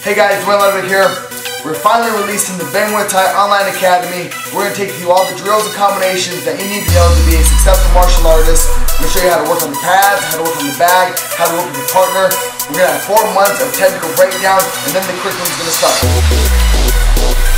Hey guys, Dwayne Ludwig here. We're finally releasing the Ben Muay Thai Online Academy. We're going to take you all the drills and combinations that you need to know to be a successful martial artist. We're going to show you how to work on the pads, how to work on the bag, how to work with a partner. We're going to have 4 months of technical breakdowns, and then the curriculum is going to start.